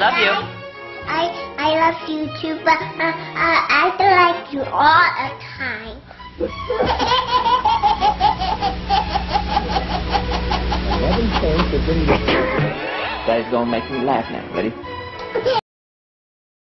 love you. I love you too, but I don't like you all the time. 11 cents, it didn't get. Guys, don't make me laugh now. Ready?